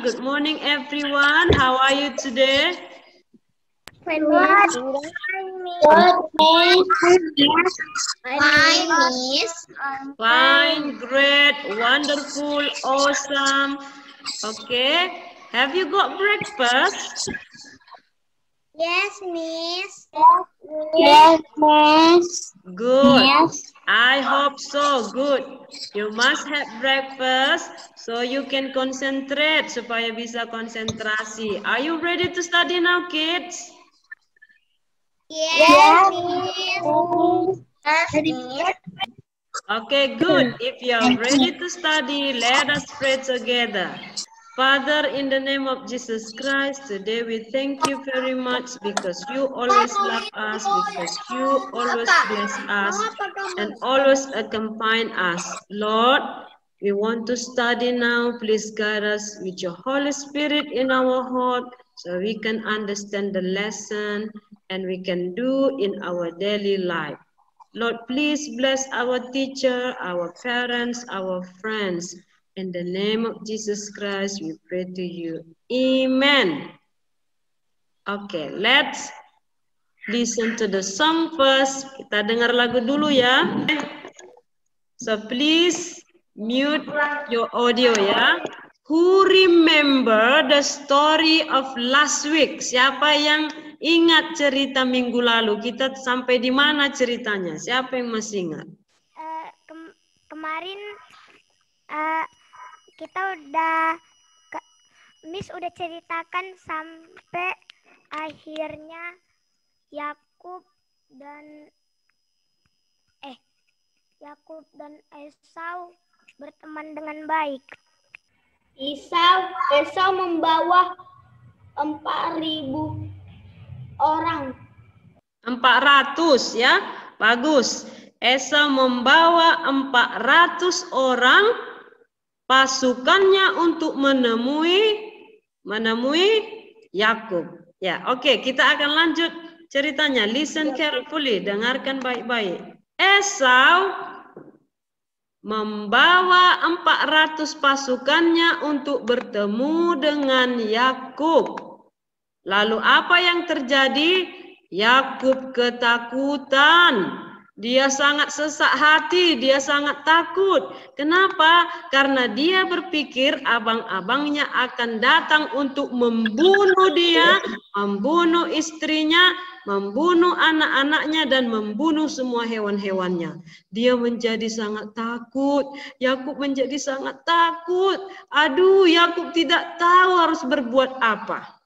Good morning, everyone. How are you today? Fine, great, wonderful, awesome. Okay. Have you got breakfast? Yes, Miss. Yes, Miss. Good. Yes. I hope so. Good. You must have breakfast so you can concentrate supaya bisa konsentrasi. Are you ready to study now, kids? Yes, Miss. Yes. Okay, good. If you are ready to study, let us pray together. Father, in the name of Jesus Christ, today we thank you very much because you always love us, because you always bless us, and always accompany us. Lord, we want to study now. Please guide us with your Holy Spirit in our heart so we can understand the lesson and we can do in our daily life. Lord, please bless our teacher, our parents, our friends. In the name of Jesus Christ, we pray to you. Amen. Okay, let's listen to the song first. Kita dengar lagu dulu ya. So please mute your audio ya. Who remember the story of last week? Siapa yang ingat cerita minggu lalu? Kita sampai di mana ceritanya? Siapa yang masih ingat? Kemarin kita Miss udah ceritakan sampai akhirnya Yakub dan Esau berteman dengan baik. Esau membawa 4.000 orang. 400 ya, bagus. Esau membawa 400 orang pasukannya untuk menemui Yakub. Ya, oke, kita akan lanjut ceritanya. Listen carefully, dengarkan baik-baik. Esau membawa 400 pasukannya untuk bertemu dengan Yakub. Lalu apa yang terjadi? Yakub ketakutan. Dia sangat sesak hati, dia sangat takut. Kenapa? Karena dia berpikir abang-abangnya akan datang untuk membunuh dia, membunuh istrinya, membunuh anak-anaknya, dan membunuh semua hewan-hewannya. Dia menjadi sangat takut. Yakub menjadi sangat takut. Aduh, Yakub tidak tahu harus berbuat apa.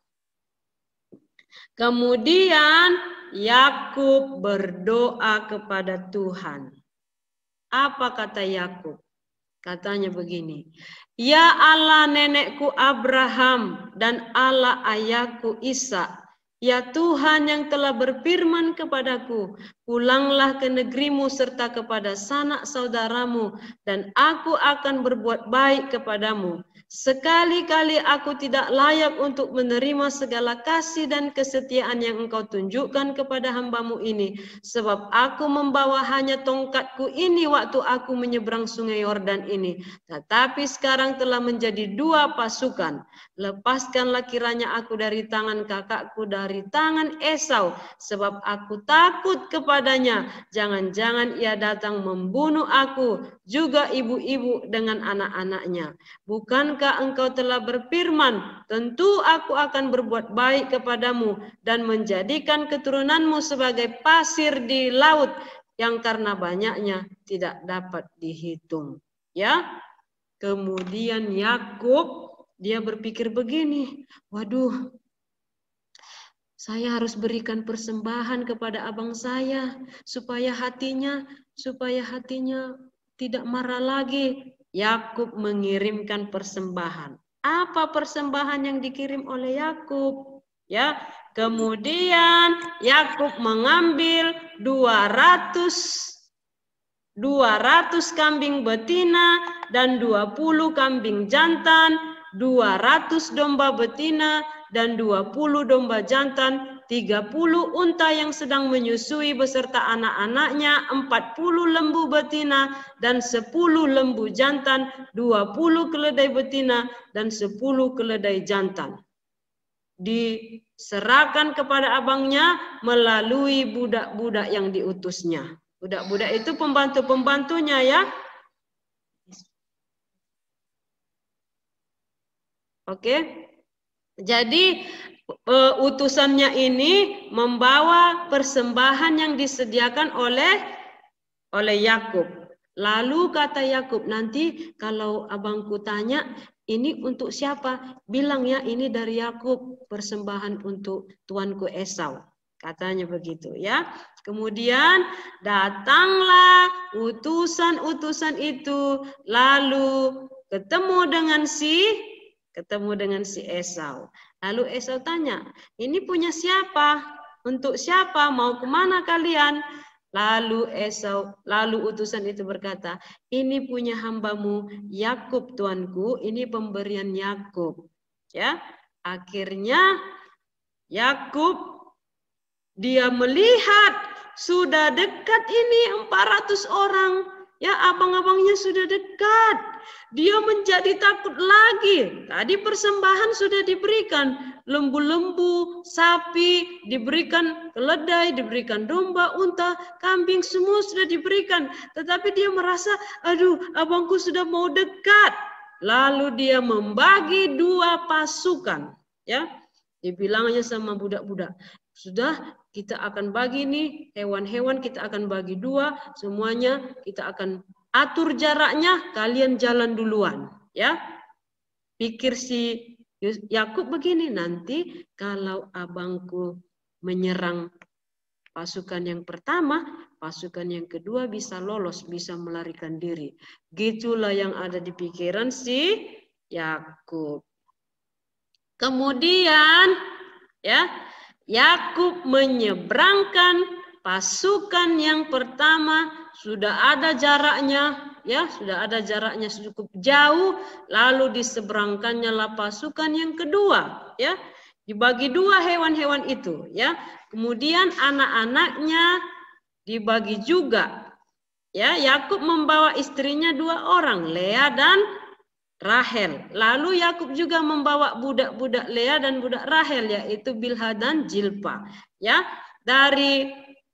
Kemudian Yakub berdoa kepada Tuhan. Apa kata Yakub? Katanya begini, ya Allah nenekku Abraham dan Allah ayahku Ishak, ya Tuhan yang telah berfirman kepadaku, pulanglah ke negerimu serta kepada sanak saudaramu, dan aku akan berbuat baik kepadamu. Sekali-kali aku tidak layak untuk menerima segala kasih dan kesetiaan yang engkau tunjukkan kepada hambamu ini, sebab aku membawa hanya tongkatku ini waktu aku menyeberang sungai Yordan ini. Tetapi sekarang telah menjadi 2 pasukan. Lepaskanlah kiranya aku dari tangan kakakku, dari tangan Esau, sebab aku takut kepadanya. Jangan-jangan ia datang membunuh aku, juga ibu-ibu dengan anak-anaknya. Bukankah engkau telah berfirman, tentu aku akan berbuat baik kepadamu dan menjadikan keturunanmu sebagai pasir di laut yang karena banyaknya tidak dapat dihitung. Ya. Kemudian Yakub dia berpikir begini, waduh, saya harus berikan persembahan kepada abang saya supaya hatinya tidak marah lagi. Yakub mengirimkan persembahan. Apa persembahan yang dikirim oleh Yakub? Ya, kemudian Yakub mengambil 200 kambing betina dan 20 kambing jantan, 200 domba betina dan 20 domba jantan, 30 unta yang sedang menyusui beserta anak-anaknya, 40 lembu betina dan 10 lembu jantan, 20 keledai betina dan 10 keledai jantan. Diserahkan kepada abangnya melalui budak-budak yang diutusnya. Budak-budak itu pembantu-pembantunya ya. Oke. Jadi utusannya ini membawa persembahan yang disediakan oleh Yakub. Lalu kata Yakub, nanti kalau abangku tanya, ini untuk siapa? Bilang ya, ini dari Yakub, persembahan untuk tuanku Esau. Katanya begitu ya. Kemudian datanglah utusan-utusan itu, lalu ketemu dengan si Esau. Lalu Esau tanya, ini punya siapa? Untuk siapa? Mau kemana kalian? Lalu utusan itu berkata, ini punya hambamu Yakub tuanku, ini pemberian Yakub. Ya, akhirnya Yakub dia melihat sudah dekat ini 400 orang. Ya, abang-abangnya sudah dekat. Dia menjadi takut lagi. Tadi persembahan sudah diberikan. Lembu-lembu, sapi, diberikan keledai, diberikan domba, unta, kambing, semua sudah diberikan. Tetapi dia merasa, aduh, abangku sudah mau dekat. Lalu dia membagi 2 pasukan. Ya, dibilangnya sama budak-budak, sudah kita akan bagi nih hewan-hewan, kita akan bagi 2, semuanya kita akan atur jaraknya, kalian jalan duluan, ya. Pikir si Yakub begini, nanti kalau abangku menyerang pasukan yang pertama, pasukan yang kedua bisa lolos, bisa melarikan diri. Gitulah yang ada di pikiran si Yakub. Kemudian, ya, Yakub menyeberangkan pasukan yang pertama, sudah ada jaraknya, ya, sudah ada jaraknya cukup jauh, lalu diseberangkannya lah pasukan yang kedua, ya. Dibagi 2 hewan-hewan itu, ya. Kemudian anak-anaknya dibagi juga. Ya, Yakub membawa istrinya 2 orang, Lea dan Rahel. Lalu Yakub juga membawa budak-budak Lea dan budak Rahel, yaitu Bilha dan Jilpa. Ya, dari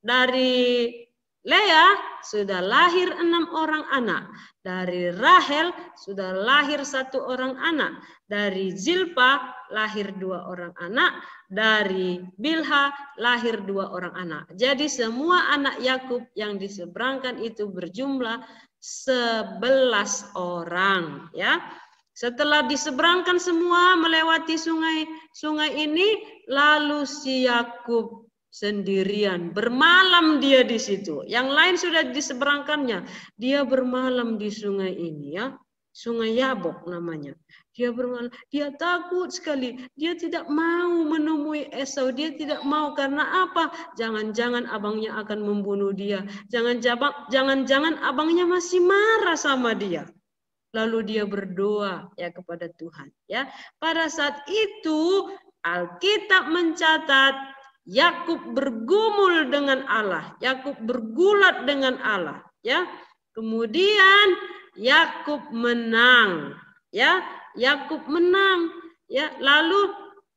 Lea sudah lahir 6 orang anak. Dari Rahel sudah lahir 1 orang anak. Dari Zilpa lahir 2 orang anak. Dari Bilha lahir 2 orang anak. Jadi semua anak Yakub yang diseberangkan itu berjumlah 11 orang. Ya. Setelah diseberangkan semua melewati sungai ini, lalu si Yakub sendirian, bermalam dia di situ. Yang lain sudah diseberangkannya. Dia bermalam di sungai ini, ya. Sungai Yabok namanya. Dia bermalam, dia takut sekali. Dia tidak mau menemui Esau. Dia tidak mau, karena apa? Jangan-jangan abangnya akan membunuh dia. Jangan-jangan abangnya masih marah sama dia. Lalu dia berdoa ya kepada Tuhan, ya. Pada saat itu Alkitab mencatat Yakub bergumul dengan Allah, Yakub bergulat dengan Allah, ya. Kemudian Yakub menang, ya. Yakub menang, ya. Lalu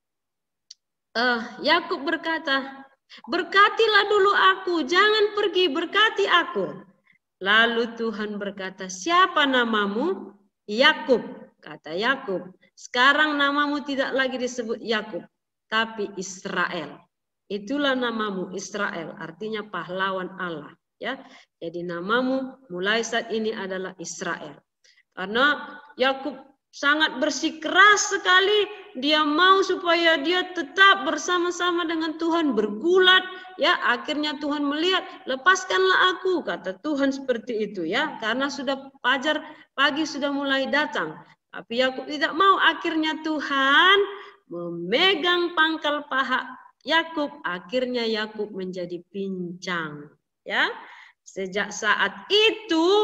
Yakub berkata, berkatilah dulu aku, jangan pergi, berkati aku. Lalu Tuhan berkata, siapa namamu? Yakub, kata Yakub. Sekarang namamu tidak lagi disebut Yakub, tapi Israel. Itulah namamu, Israel, artinya pahlawan Allah. Ya, jadi namamu mulai saat ini adalah Israel. Karena Yakub sangat bersikeras sekali, dia mau supaya dia tetap bersama-sama dengan Tuhan, bergulat, ya. Akhirnya Tuhan melihat, lepaskanlah aku, kata Tuhan seperti itu, ya, karena sudah fajar, pagi sudah mulai datang. Tapi Yakub tidak mau. Akhirnya Tuhan memegang pangkal paha Yakub, akhirnya Yakub menjadi pincang, ya. Sejak saat itu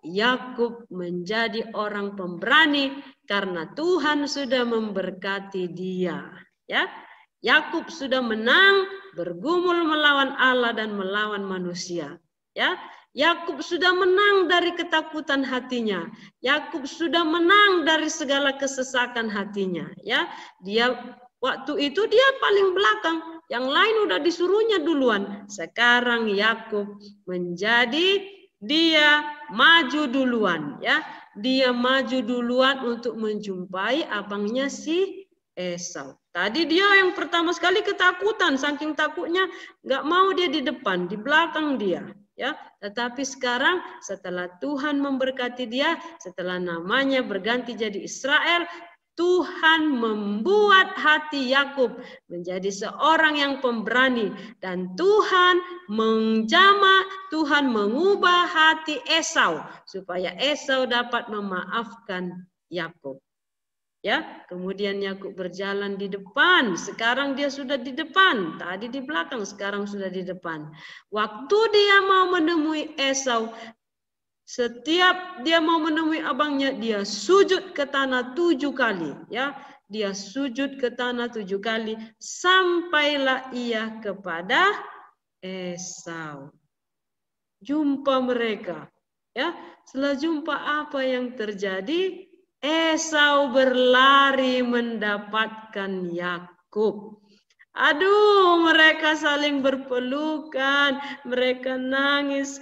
Yakub menjadi orang pemberani karena Tuhan sudah memberkati dia. Ya, Yakub sudah menang bergumul melawan Allah dan melawan manusia. Ya, Yakub sudah menang dari ketakutan hatinya. Yakub sudah menang dari segala kesesakan hatinya. Ya, dia waktu itu dia paling belakang. Yang lain udah disuruhnya duluan. Sekarang Yakub menjadi dia maju duluan, ya. Dia maju duluan untuk menjumpai abangnya si Esau. Tadi dia yang pertama sekali ketakutan, saking takutnya nggak mau dia di depan, di belakang dia, ya. Tetapi sekarang setelah Tuhan memberkati dia, setelah namanya berganti jadi Israel, Tuhan membuat hati Yakub menjadi seorang yang pemberani dan Tuhan menjamah, Tuhan mengubah hati Esau supaya Esau dapat memaafkan Yakub. Ya, kemudian Yakub berjalan di depan. Sekarang dia sudah di depan. Tadi di belakang, sekarang sudah di depan. Waktu dia mau menemui Esau, setiap dia mau menemui abangnya, dia sujud ke tanah 7 kali. Ya, dia sujud ke tanah 7 kali sampailah ia kepada Esau. Jumpa mereka. Ya, setelah jumpa apa yang terjadi? Esau berlari mendapatkan Yakub. Aduh, mereka saling berpelukan, mereka nangis,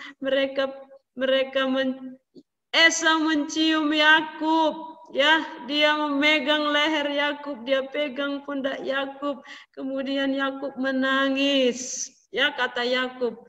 Esau mencium Yakub, ya, dia memegang leher Yakub, dia pegang pundak Yakub, kemudian Yakub menangis, ya, kata Yakub,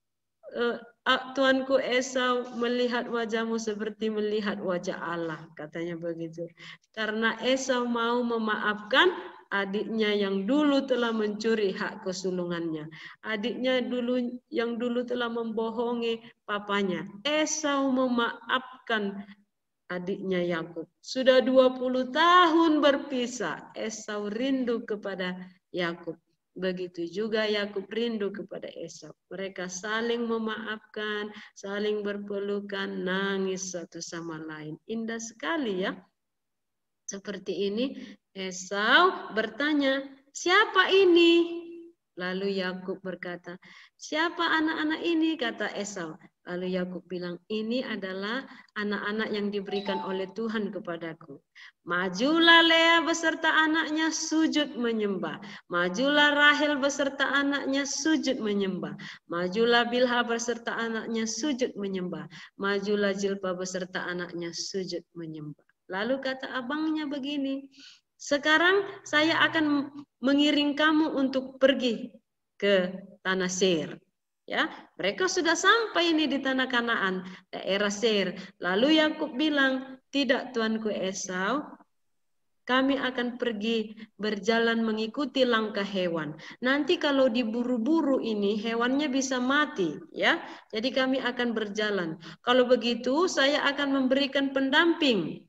tuanku Esau melihat wajahmu seperti melihat wajah Allah, katanya begitu, karena Esau mau memaafkan adiknya yang dulu telah mencuri hak kesulungannya. Adiknya yang dulu telah membohongi papanya. Esau memaafkan adiknya Yakub. Sudah 20 tahun berpisah. Esau rindu kepada Yakub. Begitu juga Yakub rindu kepada Esau. Mereka saling memaafkan, saling berpelukan, nangis satu sama lain. Indah sekali, ya. Seperti ini, Esau bertanya, siapa ini? Lalu Yakub berkata, siapa anak-anak ini? Kata Esau. Lalu Yakub bilang, ini adalah anak-anak yang diberikan oleh Tuhan kepadaku. Majulah Lea beserta anaknya sujud menyembah. Majulah Rahel beserta anaknya sujud menyembah. Majulah Bilha beserta anaknya sujud menyembah. Majulah Zilpa beserta anaknya sujud menyembah. Lalu kata abangnya begini, sekarang saya akan mengiring kamu untuk pergi ke tanah Seir. Ya, mereka sudah sampai ini di tanah Kanaan, daerah Seir. Lalu Yakub bilang, tidak tuanku Esau, kami akan pergi berjalan mengikuti langkah hewan. Nanti kalau diburu-buru ini hewannya bisa mati, ya. Jadi kami akan berjalan. Kalau begitu saya akan memberikan pendamping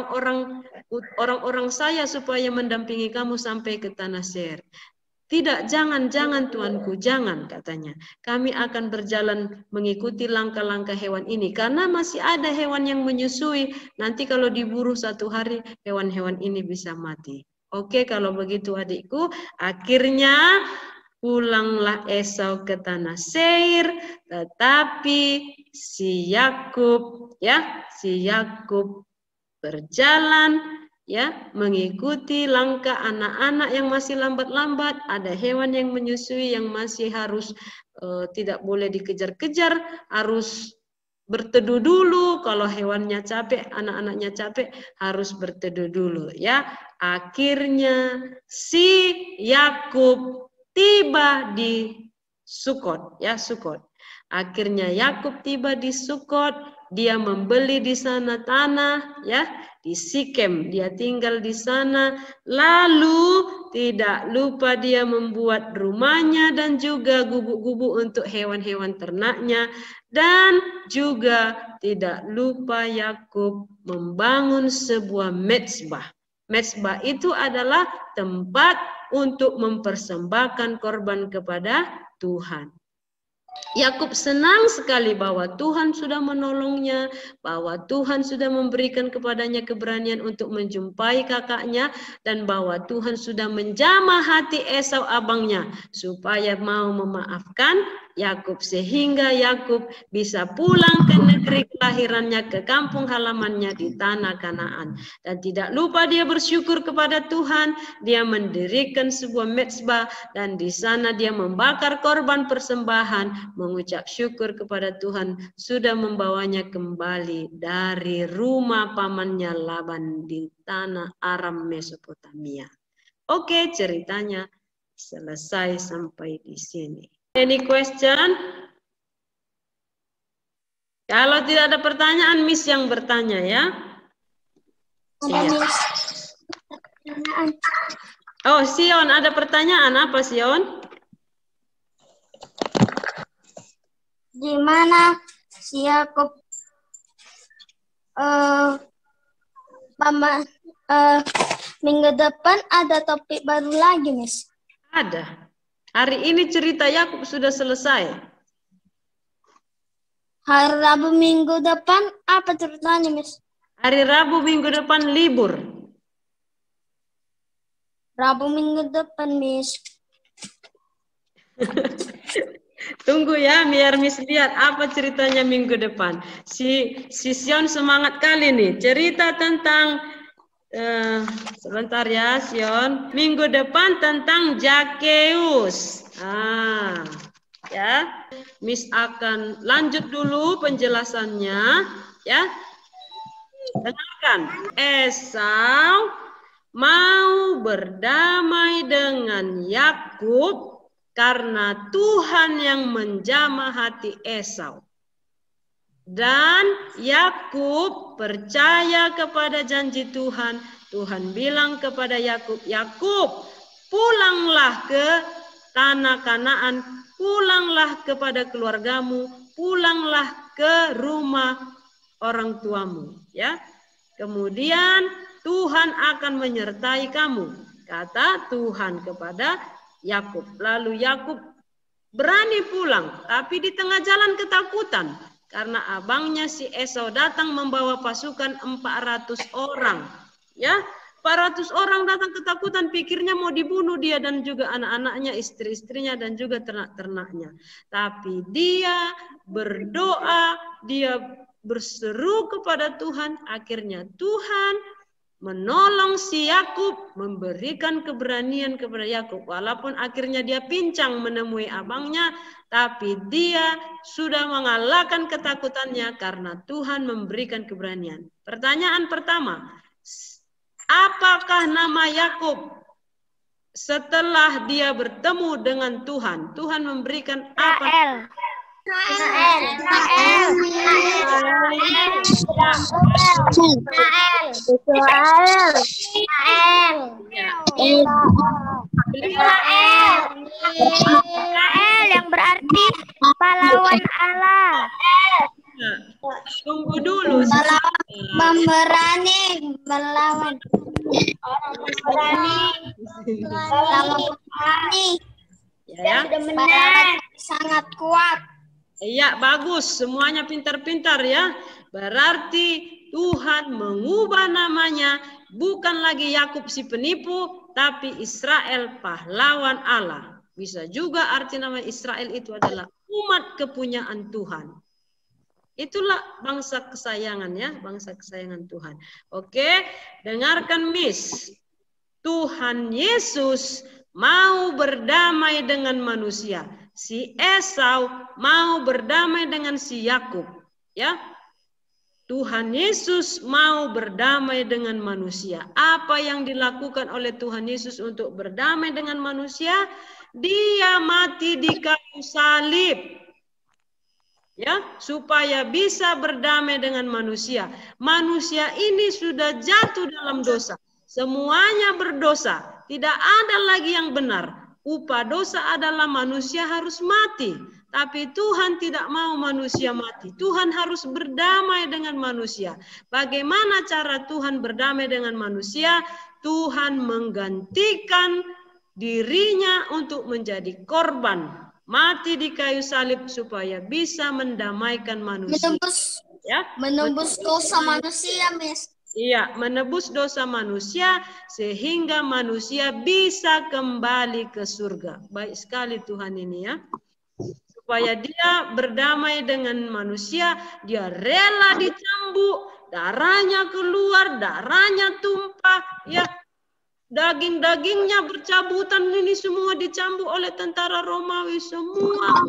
orang-orang saya supaya mendampingi kamu sampai ke tanah Seir. Tidak, jangan tuanku, jangan, katanya. Kami akan berjalan mengikuti langkah-langkah hewan ini karena masih ada hewan yang menyusui. Nanti kalau diburu 1 hari hewan-hewan ini bisa mati. Oke, kalau begitu adikku, akhirnya pulanglah Esau ke tanah Seir, tetapi si Yakub berjalan, ya, mengikuti langkah anak-anak yang masih lambat-lambat. Ada hewan yang menyusui yang masih harus tidak boleh dikejar-kejar, harus berteduh dulu. Kalau hewannya capek, anak-anaknya capek, harus berteduh dulu, ya. Akhirnya si Yakub tiba di Sukot, ya, Sukot. Akhirnya Yakub tiba di Sukot. Dia membeli di sana tanah, ya, di Sikem. Dia tinggal di sana. Lalu tidak lupa dia membuat rumahnya dan juga gubuk-gubuk untuk hewan-hewan ternaknya. Dan juga tidak lupa Yakub membangun sebuah mezbah. Mezbah itu adalah tempat untuk mempersembahkan korban kepada Tuhan. Yakub senang sekali bahwa Tuhan sudah menolongnya, bahwa Tuhan sudah memberikan kepadanya keberanian untuk menjumpai kakaknya, dan bahwa Tuhan sudah menjamah hati Esau abangnya supaya mau memaafkan Yakub, sehingga Yakub bisa pulang ke negeri kelahirannya, ke kampung halamannya di tanah Kanaan. Dan tidak lupa dia bersyukur kepada Tuhan, dia mendirikan sebuah mezbah dan di sana dia membakar korban persembahan, mengucap syukur kepada Tuhan sudah membawanya kembali dari rumah pamannya Laban di tanah Aram Mesopotamia. Oke, ceritanya selesai sampai di sini. Any question? Kalau tidak ada pertanyaan, Miss yang bertanya ya. Iya. Oh, Sion, ada pertanyaan apa, Sion? Gimana si Yakub minggu depan ada topik baru lagi, Miss? Ada. Hari ini cerita Yakub sudah selesai. Hari Rabu minggu depan apa ceritanya, Miss? Hari Rabu minggu depan libur. Rabu minggu depan, Miss. Tunggu ya, biar Miss lihat apa ceritanya minggu depan. Si Sion semangat kali nih. Cerita tentang sebentar ya, Sion. Minggu depan tentang Zakeus. Ya. Miss akan lanjut dulu penjelasannya, ya. Dengarkan. Esau mau berdamai dengan Yakub karena Tuhan yang menjamah hati Esau. Dan Yakub percaya kepada janji Tuhan. Tuhan bilang kepada Yakub, Yakub, pulanglah ke tanah Kanaan, pulanglah kepada keluargamu, pulanglah ke rumah orang tuamu. Ya, kemudian Tuhan akan menyertai kamu, kata Tuhan kepada Yakub. Lalu Yakub berani pulang, tapi di tengah jalan ketakutan. Karena abangnya si Esau datang membawa pasukan 400 orang. Ya, 400 orang datang ketakutan, pikirnya mau dibunuh dia dan juga anak-anaknya, istri-istrinya dan juga ternak-ternaknya. Tapi dia berdoa, dia berseru kepada Tuhan, akhirnya Tuhan menolong si Yakub, memberikan keberanian kepada Yakub. Walaupun akhirnya dia pincang menemui abangnya, tapi dia sudah mengalahkan ketakutannya karena Tuhan memberikan keberanian. Pertanyaan pertama, apakah nama Yakub setelah dia bertemu dengan Tuhan? Tuhan memberikan apa? yang berarti pahlawan Allah. Tunggu dulu. Memberani melawan orang berani. Ya, Benar, sangat kuat. iya, bagus. Semuanya pintar-pintar ya. Berarti Tuhan mengubah namanya, bukan lagi Yakub si penipu, tapi Israel pahlawan Allah. Bisa juga arti nama Israel itu adalah umat kepunyaan Tuhan. Itulah bangsa kesayangan ya, bangsa kesayangan Tuhan. Oke, dengarkan Miss. Tuhan Yesus mau berdamai dengan manusia. Si Esau mau berdamai dengan si Yakub, ya. Tuhan Yesus mau berdamai dengan manusia. Apa yang dilakukan oleh Tuhan Yesus untuk berdamai dengan manusia? Dia mati di kayu salib. Ya, supaya bisa berdamai dengan manusia. Manusia ini sudah jatuh dalam dosa. Semuanya berdosa. Tidak ada lagi yang benar. Upah dosa adalah manusia harus mati. Tapi Tuhan tidak mau manusia mati. Tuhan harus berdamai dengan manusia. Bagaimana cara Tuhan berdamai dengan manusia? Tuhan menggantikan dirinya untuk menjadi korban. mati di kayu salib supaya bisa mendamaikan manusia. Menembus dosa manusia, Miss. Iya, menebus dosa manusia sehingga manusia bisa kembali ke surga. Baik sekali Tuhan ini ya. Supaya dia berdamai dengan manusia, dia rela dicambuk, darahnya keluar, darahnya tumpah, ya. Daging-dagingnya bercabutan, ini semua dicambuk oleh tentara Romawi semua.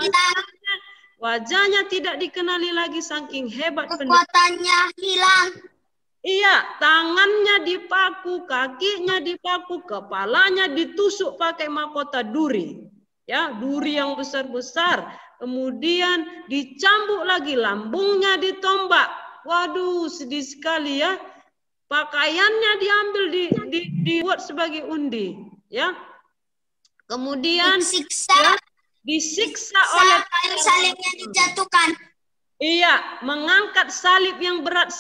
Wajahnya tidak dikenali lagi saking hebat. Kekuatannya hilang. Iya, tangannya dipaku, kakinya dipaku, kepalanya ditusuk pakai mahkota duri. Ya, duri yang besar-besar. Kemudian dicambuk lagi, lambungnya ditombak. Waduh, sedih sekali ya. Pakaiannya diambil, dibuat sebagai undi. Ya. Kemudian disiksa oleh kayu salibnya dijatuhkan. Iya, mengangkat salib yang berat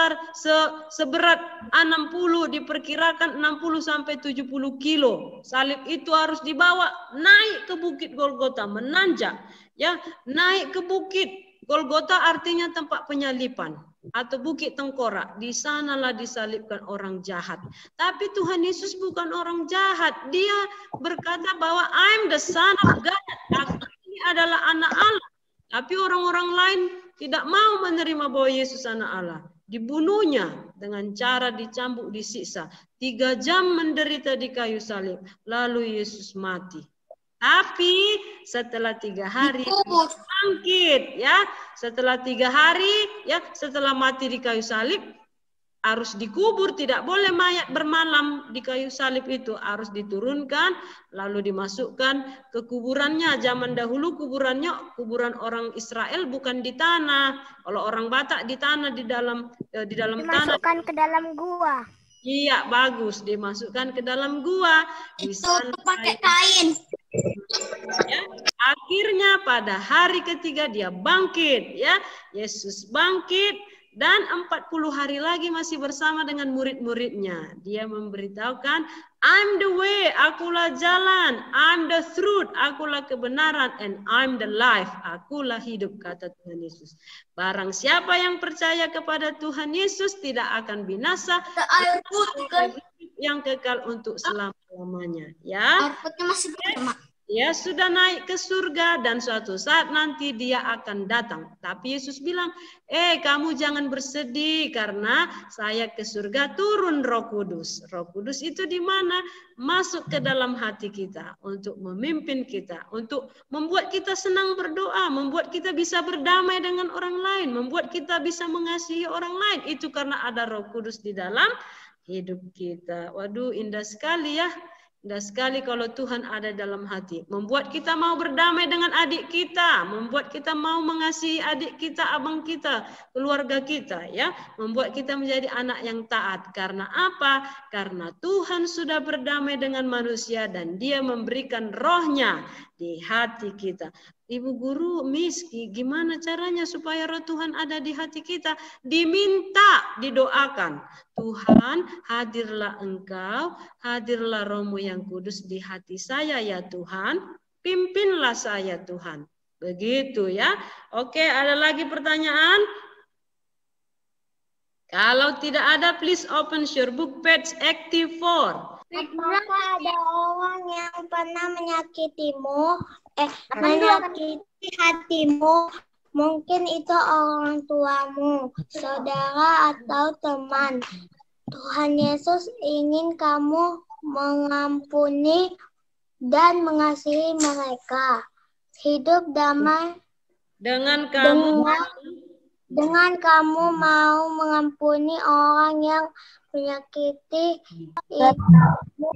seberat 60, diperkirakan 60 sampai 70 kilo. Salib itu harus dibawa naik ke Bukit Golgota, menanjak, ya, naik ke Bukit Golgota artinya tempat penyalipan atau Bukit Tengkorak. Di sanalah disalibkan orang jahat. Tapi Tuhan Yesus bukan orang jahat. Dia berkata bahwa I'm the Son of God. Aku ini adalah anak Allah. Tapi orang-orang lain tidak mau menerima bahwa Yesus anak Allah. Dibunuhnya dengan cara dicambuk, disiksa. 3 jam menderita di kayu salib. Lalu Yesus mati. Tapi setelah 3 hari bangkit, ya. Setelah 3 hari, ya, setelah mati di kayu salib, harus dikubur, tidak boleh mayat bermalam di kayu salib itu, harus diturunkan lalu dimasukkan ke kuburannya. Zaman dahulu kuburannya, kuburan orang Israel bukan di tanah. Kalau orang Batak di tanah, di dalam tanah. Dimasukkan ke dalam gua. Iya, bagus, dimasukkan ke dalam gua. Itu pakai kain. Ya, akhirnya pada hari ketiga dia bangkit, ya. Yesus bangkit. Dan 40 hari lagi masih bersama dengan murid-muridnya. Dia memberitahukan, I'm the way, akulah jalan. I'm the truth, akulah kebenaran. And I'm the life, akulah hidup, kata Tuhan Yesus. Barang siapa yang percaya kepada Tuhan Yesus tidak akan binasa. Yang kekal untuk selama-lamanya. Ya. Masih bergema. Dia sudah naik ke surga dan suatu saat nanti dia akan datang. Tapi Yesus bilang, kamu jangan bersedih karena saya ke surga turun Roh Kudus. Roh Kudus itu di mana? Masuk ke dalam hati kita untuk memimpin kita, untuk membuat kita senang berdoa, membuat kita bisa berdamai dengan orang lain, membuat kita bisa mengasihi orang lain. Itu karena ada Roh Kudus di dalam hidup kita. Waduh, indah sekali ya. Indah sekali kalau Tuhan ada dalam hati. Membuat kita mau berdamai dengan adik kita. Membuat kita mau mengasihi adik kita, abang kita, keluarga kita. Ya, membuat kita menjadi anak yang taat. Karena apa? Karena Tuhan sudah berdamai dengan manusia dan dia memberikan rohnya di hati kita. Ibu guru, Miss, gimana caranya supaya roh Tuhan ada di hati kita? Diminta, didoakan. Tuhan, hadirlah Engkau, hadirlah Roh-Mu yang kudus di hati saya ya Tuhan. Pimpinlah saya Tuhan. Begitu ya. Oke, ada lagi pertanyaan? Kalau tidak ada, please open your book page 84. Apakah ada orang yang pernah menyakitimu, menyakiti hatimu? Mungkin itu orang tuamu, saudara atau teman. Tuhan Yesus ingin kamu mengampuni dan mengasihi mereka. Hidup damai dengan kamu mau mengampuni orang yang menyakiti itu,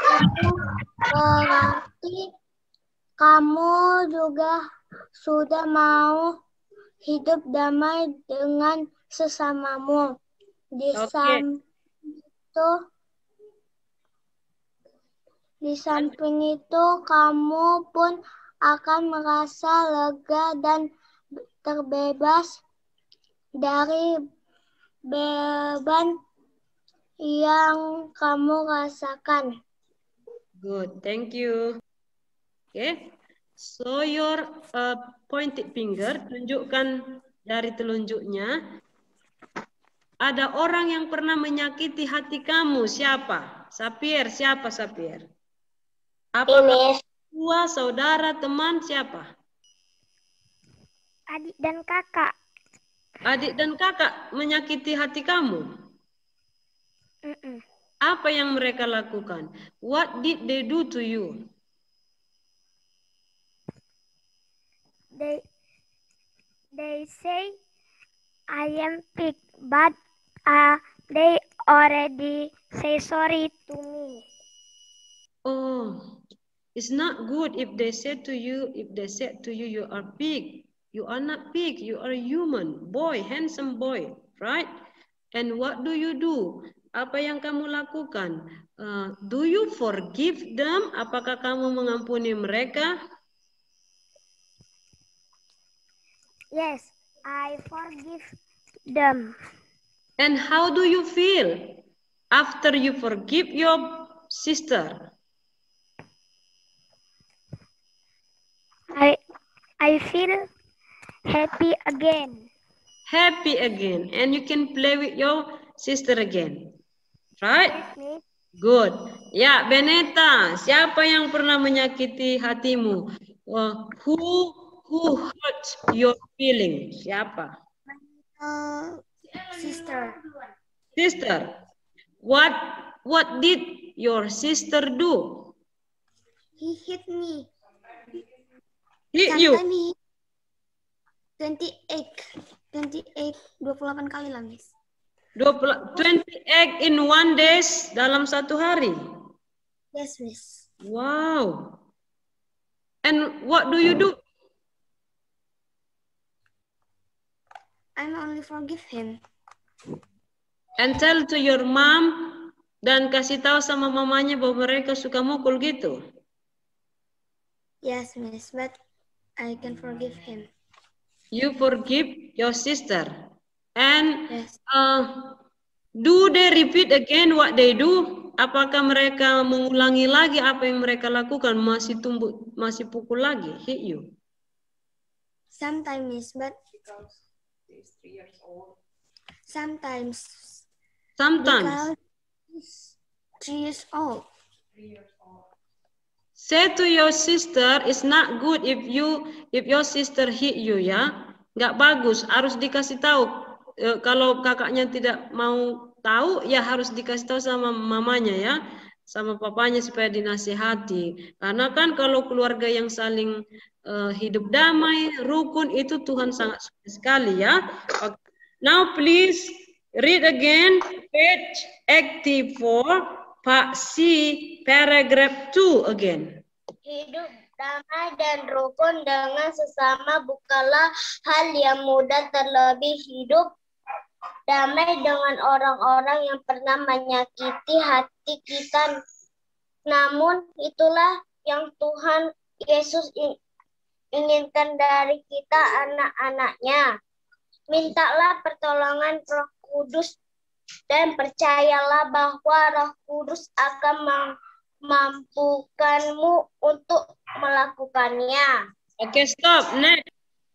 berarti kamu juga sudah mau hidup damai dengan sesamamu. Di samping itu kamu pun akan merasa lega dan terbebas dari beban yang kamu rasakan. Good, thank you. Oke, show your pointed finger, tunjukkan jari telunjuknya. Ada orang yang pernah menyakiti hati kamu, siapa? Sapir, siapa Sapir? Apakah tua, saudara, teman, siapa? Adik dan kakak. Adik dan kakak menyakiti hati kamu? Apa yang mereka lakukan? What did they do to you? They say I am big, but they already say sorry to me. Oh, it's not good if they said to you, you are big. You are not big, you are a human, boy, handsome boy, right? And what do you do? Apa yang kamu lakukan? Do you forgive them? Apakah kamu mengampuni mereka? Yes, I forgive them. And how do you feel after you forgive your sister? I feel happy again. Happy again, and you can play with your sister again, right? Yes, good. Ya, Beneta, siapa yang pernah menyakiti hatimu? Who hurt your feeling? Siapa? Sister. Sister. What did your sister do? He hit me. Hit you? 28 kali lah, Miss. 28 in one day, dalam satu hari? Yes, Miss. Wow. And what do you do? I'm only forgive him. And tell to your mom, dan kasih tahu sama mamanya bahwa mereka suka mukul gitu? Yes, Miss, but I can forgive him. You forgive your sister. And yes. Do they repeat again what they do? Apakah mereka mengulangi lagi apa yang mereka lakukan? Masih pukul lagi, hit you? Sometimes, Miss, but he's 3 years old. Sometimes. Because he's 3 years old. Say to your sister, it's not good if your sister hit you, ya. Nggak bagus, harus dikasih tahu. Kalau kakaknya tidak mau tahu, ya harus dikasih tahu sama mamanya, ya, sama papanya supaya dinasihati. Karena kan kalau keluarga yang saling hidup damai, rukun, itu Tuhan sangat suka sekali, ya. Okay. Now please read again page 84. Pak C, paragraph 2 again. Hidup damai dan rukun dengan sesama bukanlah hal yang mudah, terlebih hidup damai dengan orang-orang yang pernah menyakiti hati kita. Namun itulah yang Tuhan Yesus inginkan dari kita, anak-anaknya. Mintalah pertolongan Roh Kudus dan percayalah bahwa Roh Kudus akan memampukanmu untuk melakukannya. Oke, stop. Next.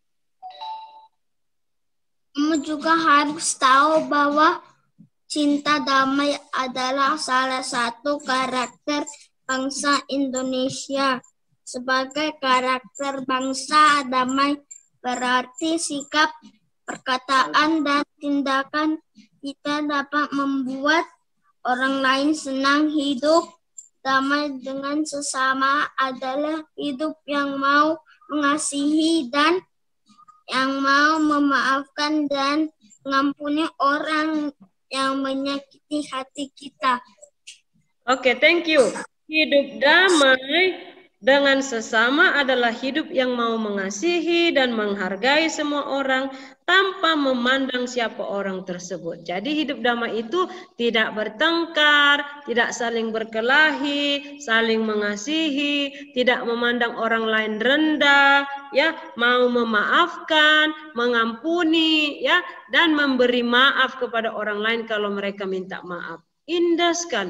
Kamu juga harus tahu bahwa cinta damai adalah salah satu karakter bangsa Indonesia. Sebagai karakter bangsa damai berarti sikap, perkataan, dan tindakan kita dapat membuat orang lain senang. Hidup damai dengan sesama adalah hidup yang mau mengasihi dan yang mau memaafkan dan mengampuni orang yang menyakiti hati kita. Oke, thank you. Hidup damai dengan sesama adalah hidup yang mau mengasihi dan menghargai semua orang tanpa memandang siapa orang tersebut. Jadi hidup damai itu tidak bertengkar, tidak saling berkelahi, saling mengasihi, tidak memandang orang lain rendah, ya, mau memaafkan, mengampuni, ya, dan memberi maaf kepada orang lain kalau mereka minta maaf. Indah sekali.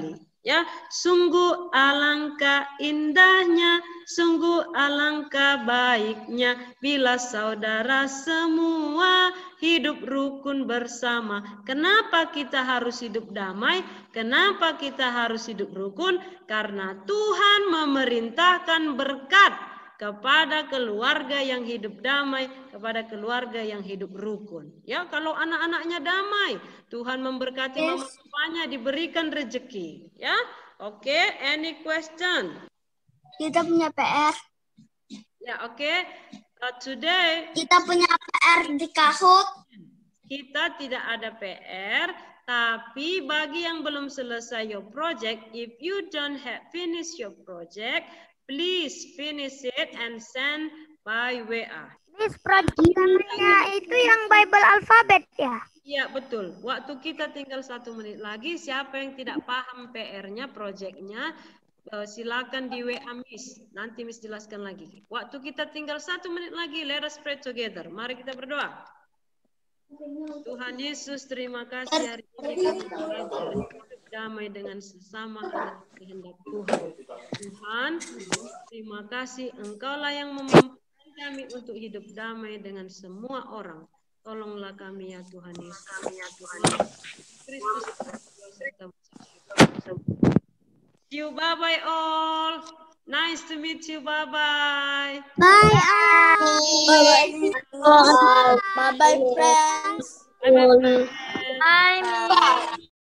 Ya, sungguh alangkah indahnya, sungguh alangkah baiknya bila saudara semua hidup rukun bersama. Kenapa kita harus hidup damai? Kenapa kita harus hidup rukun? Karena Tuhan memerintahkan berkat kepada keluarga yang hidup damai, kepada keluarga yang hidup rukun. Ya, kalau anak-anaknya damai, Tuhan memberkati mama papanya, diberikan rezeki. Ya, oke. Any question? Kita punya PR. Ya, oke. Today Kita punya PR di Kahoot. kita tidak ada PR, tapi bagi yang belum selesai your project, if you don't have finish your project, please finish it and send by WA. Miss, project-nya itu yang Bible alfabet ya? Iya, betul. Waktu kita tinggal 1 menit lagi, siapa yang tidak paham PR-nya, project-nya, silakan di WA Miss. Nanti Miss jelaskan lagi. Waktu kita tinggal 1 menit lagi, let us pray together. Mari kita berdoa. Tuhan Yesus, terima kasih hari ini kami belajar hidup damai dengan sesama adalah kehendak Tuhan. Tuhan, terima kasih Engkaulah yang memampukan kami untuk hidup damai dengan semua orang. Tolonglah kami ya Tuhan Yesus. Kristus. See you, bye-bye all. Nice to meet you. Bye-bye. Bye. Bye bye friends. Bye-bye. Bye, Miss.